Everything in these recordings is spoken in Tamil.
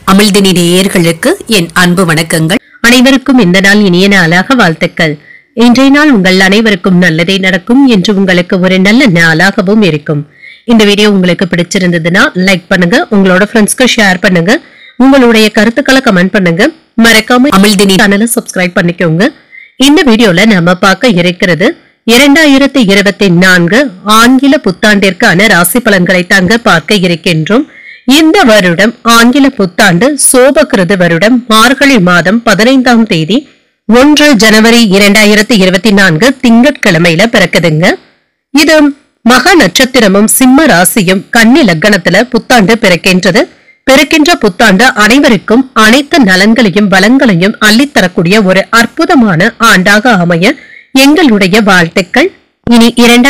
அமிழ்தினி நேயர்களுக்கு என் அன்பு வணக்கங்கள். அனைவருக்கும் இந்த நாள் இனிய நாளாக வாழ்த்துக்கள். இன்றைய நாள் உங்கள் அனைவருக்கும் நல்லதே நடக்கும் என்று உங்களுக்கு ஒரு நல்ல நாளாகவும் இருக்கும். இந்த வீடியோ உங்களுக்கு பிடிச்சிருந்ததுன்னா லைக் பண்ணுங்க, உங்களோட ஃப்ரெண்ட்ஸ்க்கு ஷேர் பண்ணுங்க, உங்களுடைய கருத்துக்களை கமெண்ட் பண்ணுங்க. மறக்காம அமிழ்தினி சேனலை சப்ஸ்கிரைப் பண்ணிக்கோங்க. இந்த வீடியோல நாம பார்க்க இருக்கிறது 2024 ஆங்கில புத்தாண்டிற்கான ராசி பலன்களை தாங்க பார்க்க இருக்கின்றோம். இந்த வருடம் ஆங்கில புத்தாண்டு சோபகிருது வருடம் மார்கழி மாதம் 15ஆம் தேதி 1 ஜனவரி 2024 திங்கட்கிழமையில பிறக்குதுங்க. இது மகா நட்சத்திரமும் சிம்ம ராசியும் கன்னி லக்னத்துல புத்தாண்டு பிறக்கின்ற புத்தாண்டு அனைவருக்கும் அனைத்து நலன்களையும் வளங்களையும் அள்ளித்தரக்கூடிய ஒரு அற்புதமான ஆண்டாக அமைய எங்களுடைய வாழ்த்துக்கள். இனி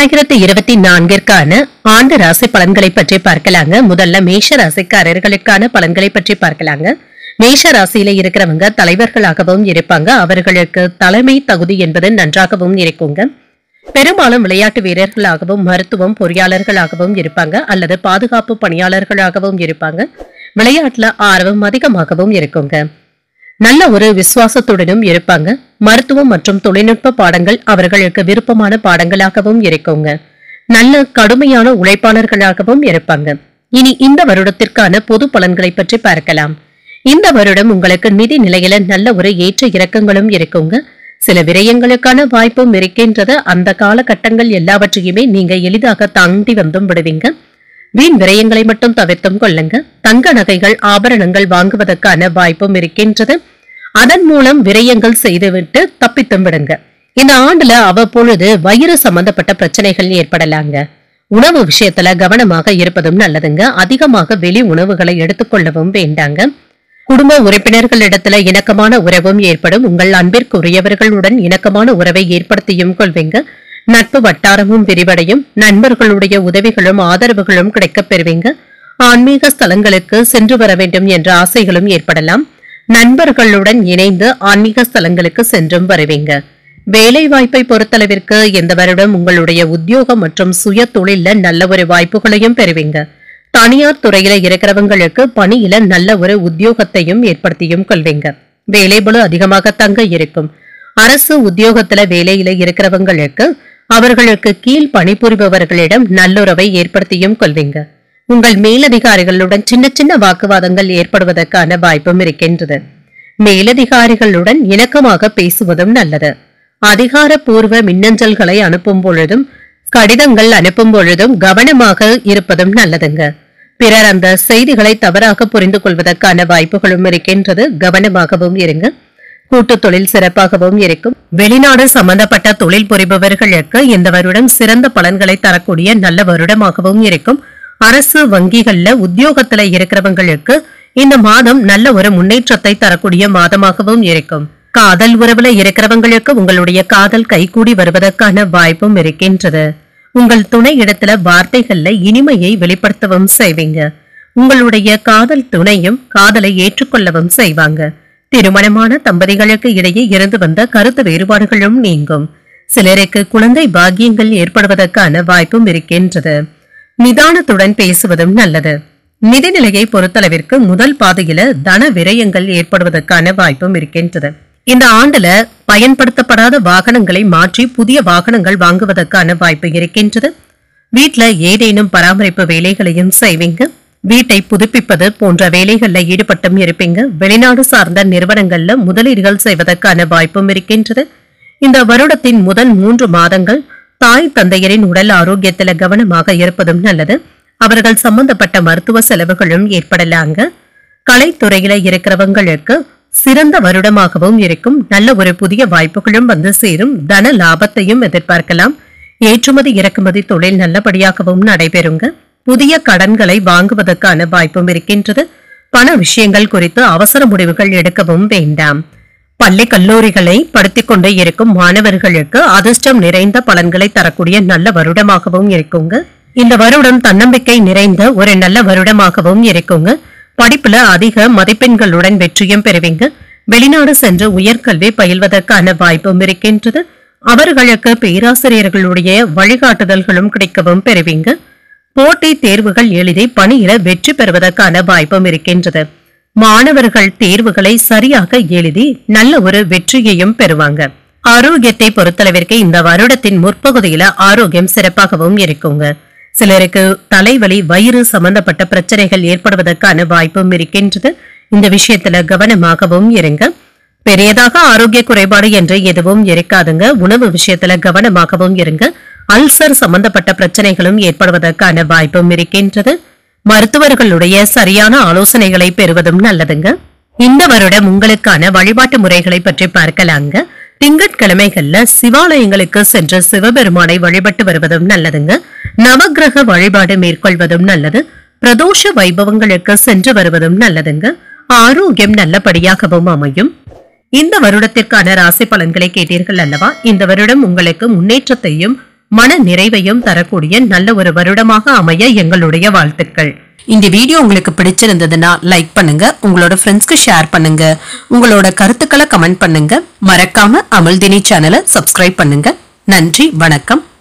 2024ற்கான ஆண்டு ராசி பலன்களை பற்றி பார்க்கலாங்க. முதல்ல மேஷ ராசிக்காரர்களுக்கான பலன்களை பற்றி பார்க்கலாங்க. மேஷ ராசியில இருக்கிறவங்க தலைவர்களாகவும் இருப்பாங்க. அவர்களுக்கு தலைமை தகுதி என்பது நன்றாகவும் இருக்குங்க. பெரும்பாலும் விளையாட்டு வீரர்களாகவும் மருத்துவம் பொறியாளர்களாகவும் இருப்பாங்க அல்லது பாதுகாப்பு பணியாளர்களாகவும் இருப்பாங்க. விளையாட்டுல ஆர்வம் அதிகமாகவும் இருக்குங்க. நல்ல ஒரு விசுவாசத்துடனும் இருப்பாங்க. மருத்துவம் மற்றும் தொழில்நுட்ப பாடங்கள் அவர்களுக்கு விருப்பமான பாடங்களாகவும் இருக்குங்க. நல்ல கடுமையான உழைப்பாளர்களாகவும் இருப்பாங்க. இனி இந்த வருடத்திற்கான பொது பலன்களை பற்றி பார்க்கலாம். இந்த வருடம் உங்களுக்கு நிதி நிலையில நல்ல ஒரு ஏற்ற இறக்கங்களும் இருக்குங்க. சில விரயங்களுக்கான வாய்ப்பும் இருக்கின்றது. அந்த காலகட்டங்கள் எல்லாவற்றையுமே நீங்க எளிதாக தாண்டி வந்தும் விடுவீங்க. வீண் விரயங்களை மட்டும் தவிர்த்தும் கொள்ளுங்க. தங்க நகைகள் ஆபரணங்கள் வாங்குவதற்கான வாய்ப்பும் இருக்கின்றது. அதன் மூலம் விரயங்கள் செய்துவிட்டு தப்பித்தும் விடுங்க. இந்த ஆண்டுல அவ்வப்பொழுது வயிறு சம்பந்தப்பட்ட பிரச்சனைகள் ஏற்படலாங்க. உணவு விஷயத்துல கவனமாக இருப்பதும் நல்லதுங்க. அதிகமாக வெளி உணவுகளை எடுத்துக்கொள்ளவும் வேண்டாங்க. குடும்ப உறுப்பினர்களிடத்துல இணக்கமான உறவும் ஏற்படும். உங்கள் அன்பிற்குரியவர்களுடன் இணக்கமான உறவை ஏற்படுத்தியும் கொள்வீங்க. நட்பு வட்டாரமும் விரிவடையும். நண்பர்களுடைய உதவிகளும் ஆதரவுகளும் கிடைக்கப் பெறுவீங்க. ஆன்மீக ஸ்தலங்களுக்கு சென்று வர வேண்டும் என்ற ஆசைகளும் ஏற்படலாம். நண்பர்களுடன் இணைந்து ஆன்மீக ஸ்தலங்களுக்கு சென்றும் வருவீங்க. வேலை வாய்ப்பை பொறுத்தளவிற்கு இந்த வருடம் உங்களுடைய உத்தியோகம் மற்றும் சுய தொழில நல்ல ஒரு வாய்ப்புகளையும் பெறுவீங்க. தனியார் துறையில இருக்கிறவங்களுக்கு பணியில நல்ல ஒரு உத்தியோகத்தையும் ஏற்படுத்தியும் கொள்வீங்க. வேலைபளு அதிகமாக தங்க இருக்கும். அரசு உத்தியோகத்துல வேலையில இருக்கிறவங்களுக்கு அவர்களுக்கு கீழ் பணிபுரிபவர்களிடம் நல்லுறவை ஏற்படுத்தியும் கொள்வீங்க. உங்கள் மேலதிகாரிகளுடன் சின்ன சின்ன வாக்குவாதங்கள் ஏற்படுவதற்கான வாய்ப்பும் இருக்கின்றது. மேலதிகாரிகளுடன் இணக்கமாக பேசுவதும் நல்லது. அதிகாரப்பூர்வ மின்னஞ்சல்களை அனுப்பும் பொழுதும் கடிதங்கள் அனுப்பும் பொழுதும் கவனமாக இருப்பதும் நல்லதுங்க. பிறர் அந்த செய்திகளை தவறாக புரிந்து கொள்வதற்கான வாய்ப்புகளும் இருக்கின்றது. கவனமாகவும் இருங்க. கூட்டு தொழில் சிறப்பாகவும் இருக்கும். வெளிநாடு சம்பந்தப்பட்ட தொழில் புரிபவர்களுக்கு இந்த வருடம் சிறந்த பலன்களை தரக்கூடிய நல்ல வருடமாகவும் இருக்கும். அரசு வங்கிகள்ல உத்தியோகத்துல இருக்கிறவங்களுக்கு இந்த மாதம் நல்ல ஒரு முன்னேற்றத்தை தரக்கூடிய மாதமாகவும் இருக்கும். காதல் உறவுல இருக்கிறவங்களுக்கு உங்களுடைய காதல் கைகூடி வருவதற்கான வாய்ப்பும் இருக்கின்றது. உங்கள் துணை இடத்துல வார்த்தைகள்ல இனிமையை வெளிப்படுத்தவும் செய்வீங்க. உங்களுடைய காதல் துணையும் காதலை ஏற்றுக்கொள்ளவும் செய்வாங்க. திருமணமான தம்பதிகளுக்கு இடையே இருந்து வந்த கருத்து வேறுபாடுகளும் நீங்கும். சிலருக்கு குழந்தை பாக்கியங்கள் ஏற்படுவதற்கான வாய்ப்பும் இருக்கின்றது. நிதானத்துடன் பேசுவதும் நல்லது. நிதிநிலையை பொறுத்தளவிற்கு முதல் பாதையில தன விரயங்கள் ஏற்படுவதற்கான வாய்ப்பும் இருக்கின்றது. இந்த ஆண்டுல பயன்படுத்தப்படாத வாகனங்களை மாற்றி புதிய வாகனங்கள் வாங்குவதற்கான வாய்ப்பு இருக்கின்றது. வீட்டுல ஏதேனும் பராமரிப்பு வேலைகளையும் செய்வீங்க. வீட்டை புதுப்பிப்பது போன்ற வேலைகள்ல ஈடுபட்டும் இருப்பீங்க. வெளிநாடு சார்ந்த நிறுவனங்கள்ல முதலீடுகள் செய்வதற்கான வாய்ப்பும் இருக்கின்றது. இந்த வருடத்தின் முதல் 3 மாதங்கள் தாய் தந்தையரின் உடல் ஆரோக்கியத்துல கவனமாக இருப்பதும் நல்லது. அவர்கள் சம்பந்தப்பட்ட மருத்துவ செலவுகளும் ஏற்படலாங்க. கலைத்துறையில இருக்கிறவங்களுக்கு சிறந்த வருடமாகவும் இருக்கும். நல்ல ஒரு புதிய வாய்ப்புகளும் வந்து சேரும். தன லாபத்தையும் எதிர்பார்க்கலாம். ஏற்றுமதி இறக்குமதி தொழில் நல்லபடியாகவும் நடைபெறுங்க. புதிய கடன்களை வாங்குவதற்கான வாய்ப்பும் இருக்கின்றது. பண விஷயங்கள் குறித்து அவசர முடிவுகள் எடுக்கவும் வேண்டாம். பள்ளி கல்லூரிகளை படித்துக் கொண்டே இருக்கும் மாணவர்களுக்கு அதிர்ஷ்டம் நிறைந்த பலன்களை தரக்கூடிய நல்ல வருடமாகவும் இருக்குங்க. இந்த வருடம் தன்னம்பிக்கை நிறைந்த ஒரு நல்ல வருடமாகவும் இருக்குங்க. படிப்புல அதிக மதிப்பெண்களுடன் வெற்றியும் பெறுவீங்க. வெளிநாடு சென்று உயர்கல்வி பயில்வதற்கான வாய்ப்பும் இருக்கின்றது. அவர்களுக்கு பேராசிரியர்களுடைய வழிகாட்டுதல்களும் கிடைக்கவும் பெறுவீங்க. போட்டி தேர்வுகள் எழுதி பணியில வெற்றி பெறுவதற்கான வாய்ப்பும் இருக்கின்றது. மாணவர்கள் தேர்வுகளை சரியாக எழுதி நல்ல ஒரு வெற்றியையும் பெறுவாங்க. ஆரோக்கியத்தை பொறுத்தளவிற்கு இந்த வருடத்தின் முற்பகுதியில ஆரோக்கியம் சிறப்பாகவும் இருக்குங்க. சிலருக்கு தலைவலி, வயிறு சம்பந்தப்பட்ட பிரச்சனைகள் ஏற்படுவதற்கான வாய்ப்பும் இருக்கின்றது. இந்த விஷயத்துல கவனமாகவும் இருங்க. பெரியதாக ஆரோக்கிய குறைபாடு என்று எதுவும் இருக்காதுங்க. உணவு விஷயத்துல கவனமாகவும் இருங்க. அல்சர் சம்பந்தப்பட்ட பிரச்சனைகளும் ஏற்படுவதற்கான வாய்ப்பும் இருக்கின்றது. மருத்துவர்களுடைய சரியான ஆலோசனைகளை பெறுவதும் நல்லதுங்க. இந்த வருடம் உங்களுக்கான வழிபாட்டு முறைகளை பற்றி பார்க்கலாங்க. திங்கட்கிழமைகள்ல சிவாலயங்களுக்கு சென்று சிவபெருமானை வழிபட்டு வருவதும் நல்லதுங்க. நவக்கிரக வழிபாடு மேற்கொள்வதும் நல்லது. பிரதோஷ வைபவங்களுக்கு சென்று வருவதும் நல்லதுங்க. ஆரோக்கியம் நல்லபடியாகவும் அமையும். இந்த வருடத்திற்கான ராசி பலன்களை கேட்டீர்கள் அல்லவா? இந்த வருடம் உங்களுக்கு முன்னேற்றத்தையும் மன நிறைவையும் தரக்கூடிய நல்ல ஒரு வருடமாக அமைய எங்களுடைய வாழ்த்துக்கள். இந்த வீடியோ உங்களுக்கு பிடிச்சிருந்ததுன்னா லைக் பண்ணுங்க, உங்களோட ஃப்ரெண்ட்ஸ்க்கு ஷேர் பண்ணுங்க, உங்களோட கருத்துக்களை கமெண்ட் பண்ணுங்க. மறக்காம அமிழ்தினி சேனலை சப்ஸ்கிரைப் பண்ணுங்க. நன்றி, வணக்கம்.